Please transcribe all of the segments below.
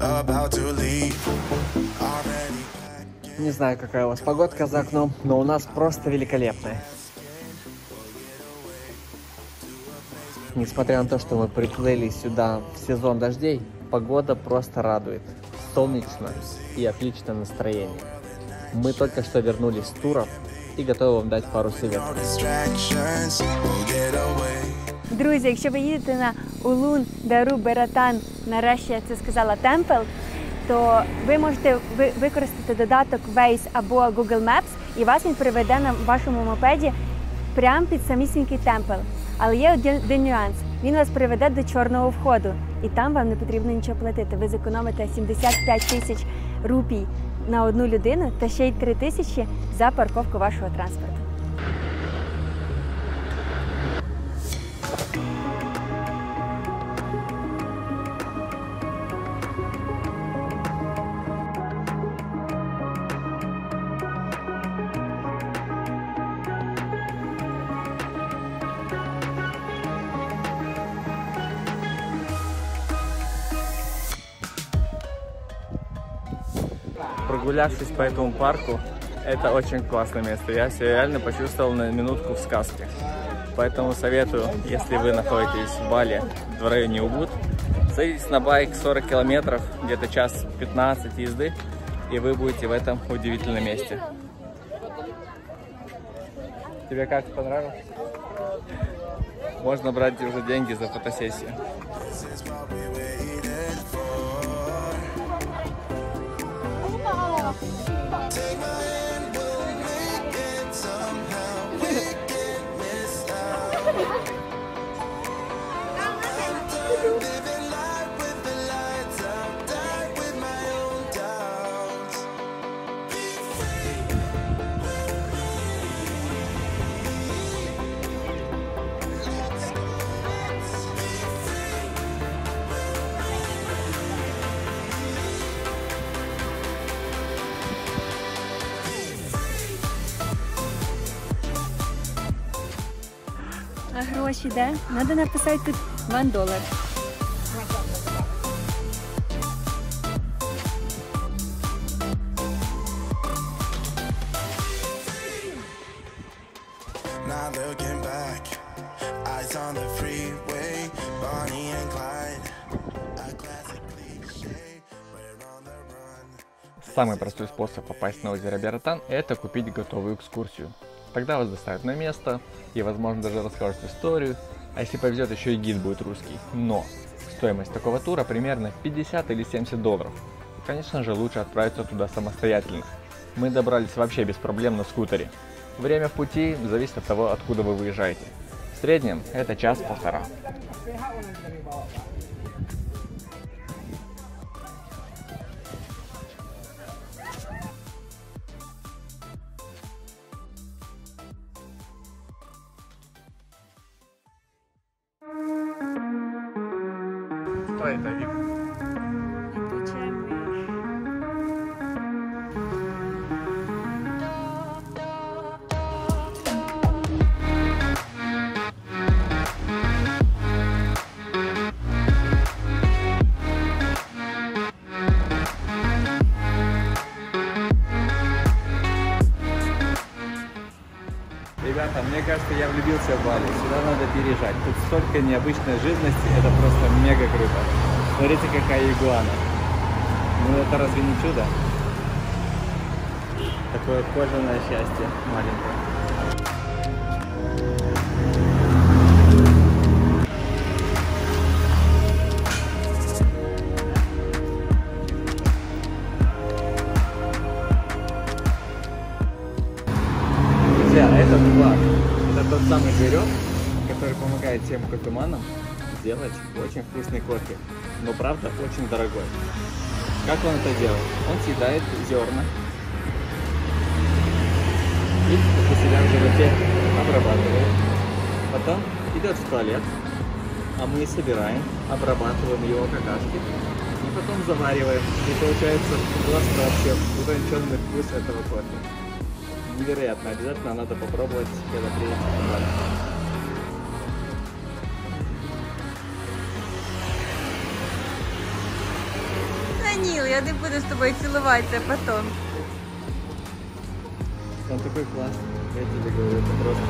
about to leave. Не знаю, какая у вас погодка за окном, но у нас просто великолепная. Несмотря на то, что мы приплыли сюда в сезон дождей, погода просто радует. Солнечно и отличное настроение. Мы только что вернулись с туров і готові вам дати пару советів. Друзі, якщо ви їдете на Улун Дару Бератан, нарешті я це сказала, Темпл, то ви можете використати додаток Waze або Google Maps, і вас він приведе на вашому мопеді прямо під самісінький Темпл. Але є один нюанс. Він вас приведе до чорного входу, і там вам не потрібно нічого платити. Ви зекономите 75 тисяч рупій на одну людину та ще й 3 тисячі за парковку вашого транспорту. Прогулявшись по этому парку, это очень классное место. Я себя реально почувствовал на минутку в сказке. Поэтому советую, если вы находитесь в Бали, в районе Убуд, садитесь на байк 40 километров, где-то час 15 езды, и вы будете в этом удивительном месте. Тебе как, понравилось? Можно брать уже деньги за фотосессию. А гроші де? Надо написати тут $1. Not looking back, eyes on the freeway, Bonnie and Clyde, a classic cliche, we're on the run. Самый простой способ попасть на озеро Бератан – это купить готовую экскурсию. Тогда вас доставят на место и, возможно, даже расскажут историю, а если повезет, еще и гид будет русский. Но стоимость такого тура примерно 50 или $70. И, конечно же, лучше отправиться туда самостоятельно. Мы добрались вообще без проблем на скутере. Время в пути зависит от того, откуда вы выезжаете. В среднем это час-полтора. Что это, Вик? Ребята, мне кажется, я влюбился в Бали. Сюда надо переезжать. Тут столько необычной живности, это просто мега круто. Смотрите, какая игуана. Ну это разве не чудо? Такое кожаное счастье маленькое. Это плаг. Это тот самый зверек, который помогает тем кофеманам сделать очень вкусный кофе. Но правда очень дорогой. Как он это делает? Он съедает зерна и у себя в животе обрабатывает. Потом идет в туалет, а мы собираем, обрабатываем его какашки и потом завариваем. И получается просто вообще утонченный вкус этого кофе. Невероятно, обязательно надо попробовать, когда приедете в Бали. Даніл, я не буду з тобою цілуватися потім. Он такой классный, я тебе говорю, это просто...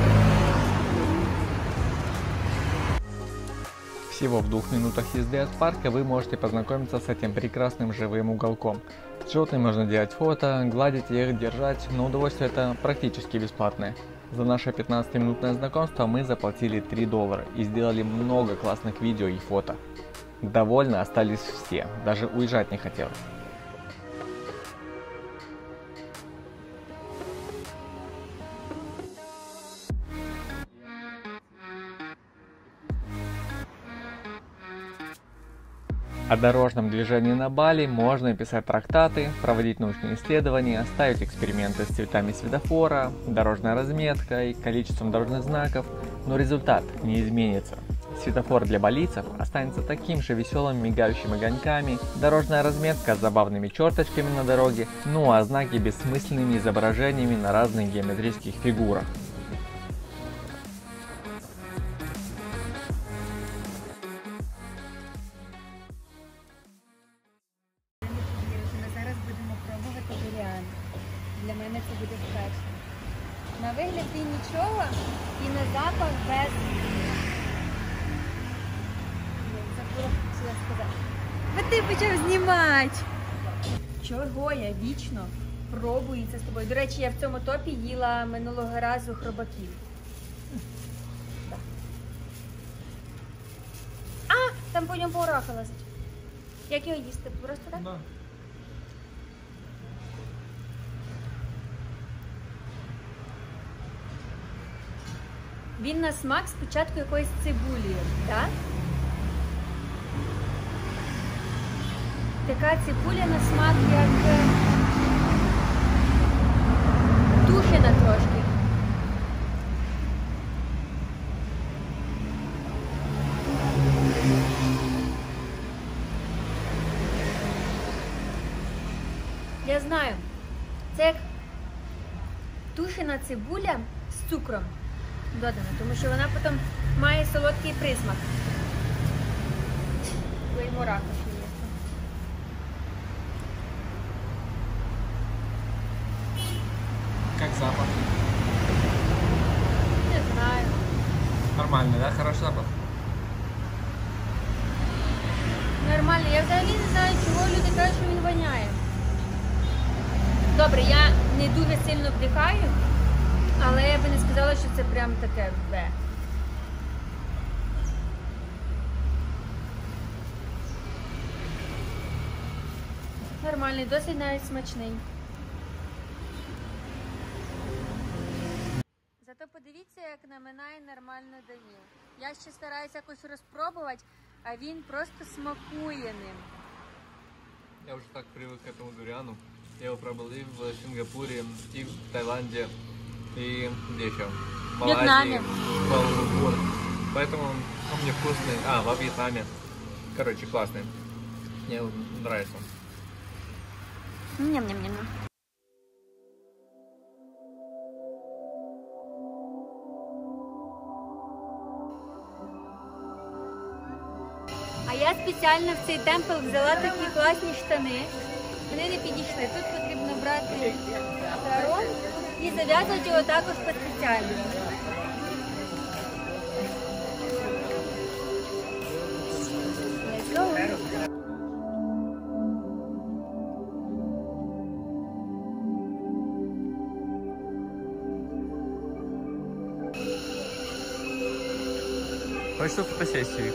Всего в 2 минутах езды от парка вы можете познакомиться с этим прекрасным живым уголком. С животными можно делать фото, гладить их, держать, но удовольствие это практически бесплатное. За наше 15-минутное знакомство мы заплатили $3 и сделали много классных видео и фото. Довольны остались все, даже уезжать не хотелось. О дорожном движении на Бали можно писать трактаты, проводить научные исследования, ставить эксперименты с цветами светофора, дорожной разметкой, количеством дорожных знаков, но результат не изменится. Светофор для балийцев останется таким же веселым, мигающим огоньками, дорожная разметка с забавными черточками на дороге, ну а знаки бессмысленными изображениями на разных геометрических фигурах. Зараз будемо пробувати дуріан. Для мене це буде вперше. На вигляд він нічого і на запах без... Забула, що я сказала. Бо ти почав знімати! Чого я вічно пробую це з тобою? До речі, я в цьому топі їла минулого разу хробаків. А, там по ньому паураха лазить. Як його їсти? Просто так? Да. Він на смак спочатку якоїсь цибулі, так? Така цибуля на смак, як тушена трошки. Я знаю, це як тушена цибуля з цукром додана, тому що вона потім має солодкий присмак. Твоєму раку ще є. Как запах? Не знаю. Нормальный, да? Хороший запах? Нормально. Я взагалі не знаю, чого люди кажуть, що він воняє. Добре, я не дуже сильно вдихаю, але я би не сказала, що це прям таке бе. Нормальний, досить навіть смачний. Зато подивіться, як наминає нормально Даніл. Я ще стараюся якось розпробувати, а він просто смакує ним. Я уже так привык к этому дуриану. Я его пробовал и в Сингапуре, и в Таиланде, и где еще? В Вьетнаме. Куала-Лумпур. Поэтому он мне вкусный. А, во Вьетнаме. Короче, классный. Мне нравится. Ням-ням-ням. А я спеціально в цей темпл взяла такі класні штани. Вони не підійшли. Тут потрібно брати сарон і зав'язувати його також по спеціальності. Let's go. Хочется фотосессию.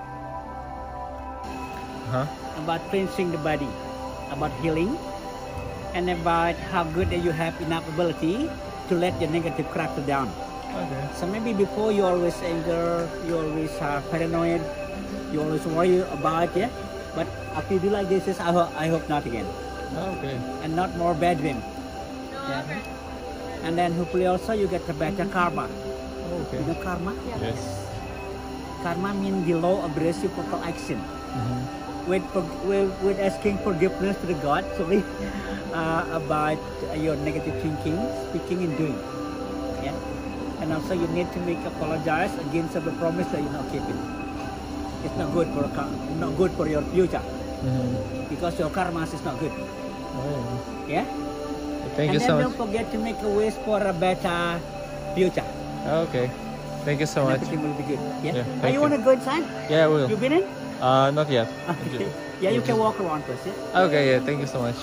About cleansing the body, about healing. and about how good that you have enough ability to let your negative character down. Okay. So maybe before you always anger, you always paranoid, you always worry about it. But after you do like this, I hope not again, Okay. and not more bad dream. Yeah. And then hopefully also you get the better karma. Okay. You know karma? Yes. Karma means the law of reciprocal action. Mhm. With asking forgiveness to the God, sorry, about your negative thinking, speaking, and doing. Yeah. And also you need to make apologize against the promise that you're not keeping. It's not good for your future Mhm. because your karma is not good. Oh, Yeah. thank And you then so don't much. forget to make a wish for a better future. Okay. Thank you so And much. everything will be good. Yeah. Yeah, Now thank you you. want to go inside? Yeah, I will. You been in? Not yet. Okay. Yeah, you can walk around first. Yeah. Okay, yeah, thank you so much.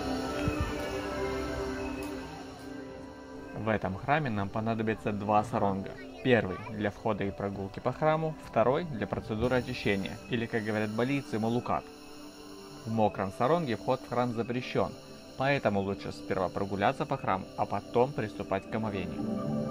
В этом храме нам понадобится два саронга. Первый для входа и прогулки по храму, второй для процедуры очищения, или, как говорят балийцы, малукат. В мокром саронге вход в храм запрещен, поэтому лучше сперва прогуляться по храму, а потом приступать к омовению.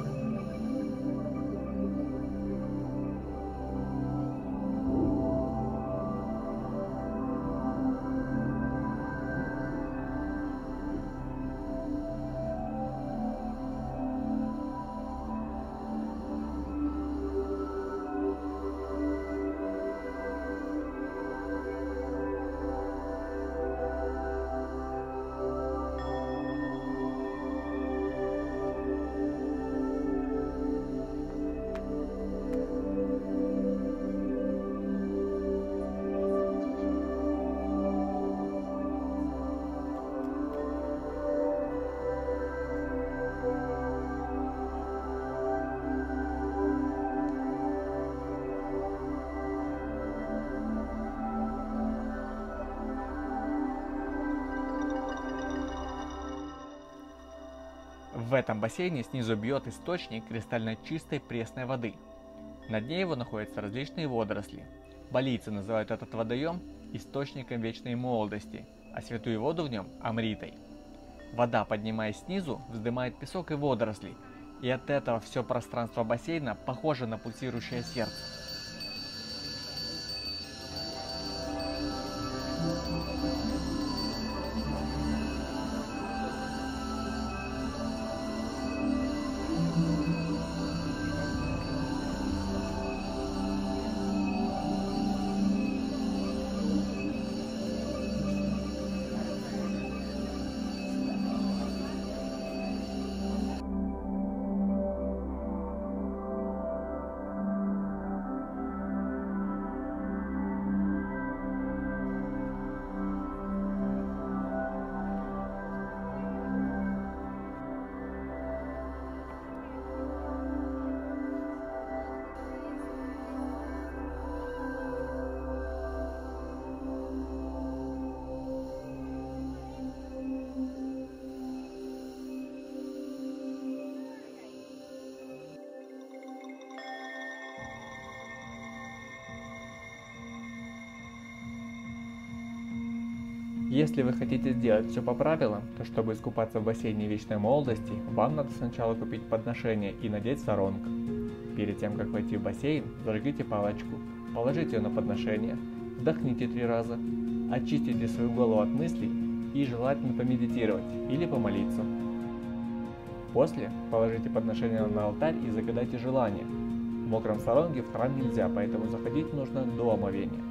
В этом бассейне снизу бьет источник кристально чистой пресной воды. На дне его находятся различные водоросли. Балийцы называют этот водоем источником вечной молодости, а святую воду в нем – амритой. Вода, поднимаясь снизу, вздымает песок и водоросли, и от этого все пространство бассейна похоже на пульсирующее сердце. Если вы хотите сделать все по правилам, то чтобы искупаться в бассейне вечной молодости, вам надо сначала купить подношение и надеть саронг. Перед тем, как войти в бассейн, зажгите палочку, положите ее на подношение, вдохните 3 раза, очистите свою голову от мыслей и желательно помедитировать или помолиться. После положите подношение на алтарь и загадайте желание. В мокром саронге в храм нельзя, поэтому заходить нужно до омовения.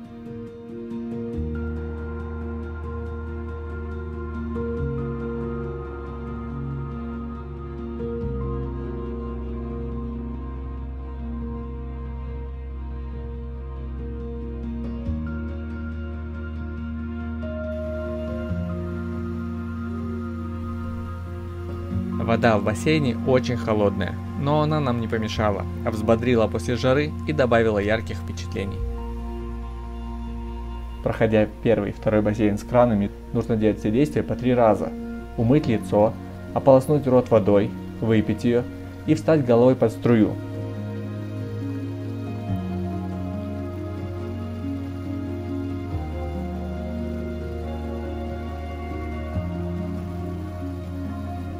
Вода в бассейне очень холодная, но она нам не помешала, а взбодрила после жары и добавила ярких впечатлений. Проходя первый и второй бассейн с кранами, нужно делать все действия по 3 раза. Умыть лицо, ополоснуть рот водой, выпить ее и встать головой под струю.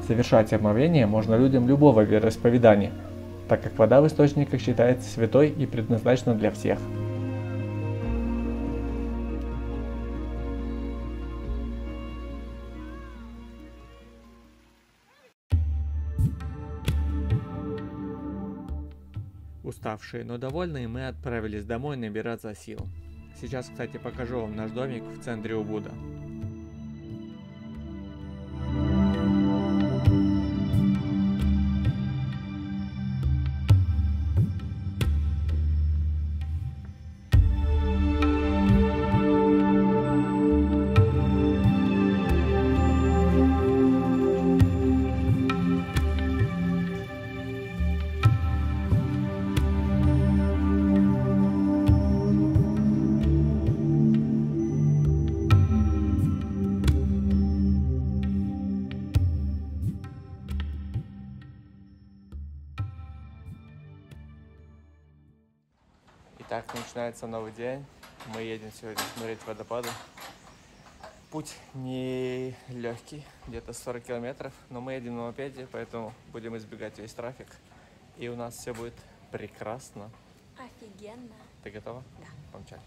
Совершать омовение можно людям любого вероисповедания, так как вода в источниках считается святой и предназначена для всех. Уставшие, но довольные, мы отправились домой набираться сил. Сейчас, кстати, покажу вам наш домик в центре Убуда. Итак, начинается новый день. Мы едем сегодня смотреть водопады. Путь не легкий, где-то 40 километров, но мы едем на мопеде, поэтому будем избегать весь трафик. И у нас все будет прекрасно. Офигенно. Ты готова? Да. Помчали.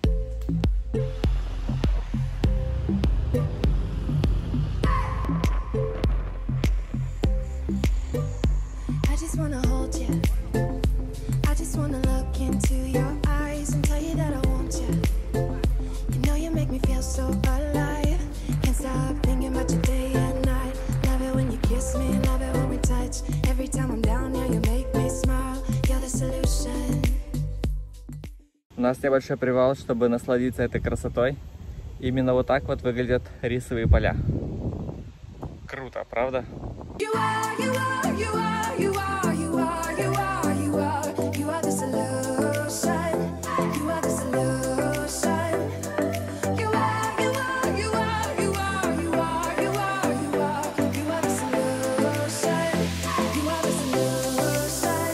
I just wanna hold you. I just wanna look into your eyes and tell you that I want you. You know you make me feel so alive. Can't stop thinking about you day and night. Love it when you kiss me, love it when we touch. Every time I'm down here, you make me smile. You're the solution. У нас небольшой привал, чтобы насладиться этой красотой. Именно вот так вот выглядят рисовые поля. Круто, правда? You are, you are, you are, you are, you are, you are, you are, you are the solution. You are the solution. You are, you are, you are, you are, you are, you are, you are, you are the solution. You are the solution.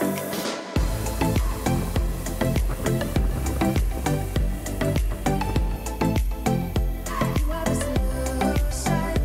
You are the solution.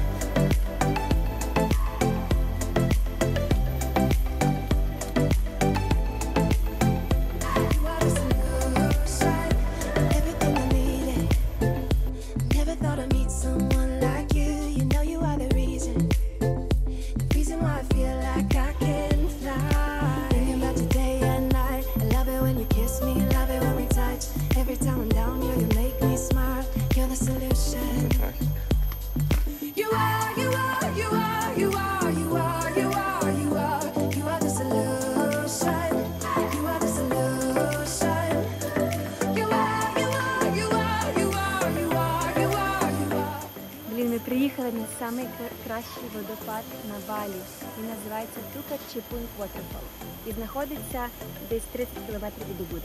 You are the solution. Everything I needed. Never thought I'd meet someone like you. You know you are the reason. The reason why I feel like I can fly. Thinking about you day and night. I love it when you kiss me. Love it when we touch. Every time I'm down here, you make me smile. You're the solution. You are, you are, you are, you are, you are, you are, you are, you are the solution. You are the solution. You are, you are, you are, you are, you are, you are, you are. Блін, ми приїхали на самий кращий водопад на Балі. Він називається Tukar Chipung Waterfall і знаходиться десь 30 кілометрів від Убуда.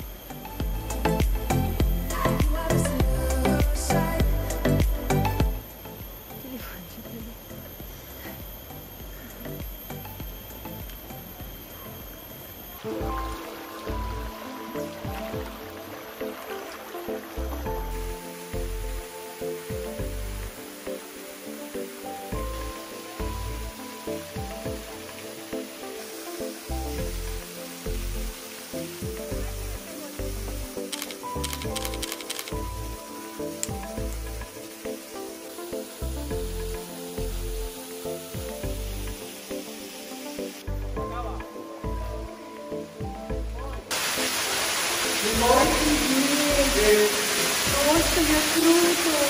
You are the solution. Телефончик. Просто як круто!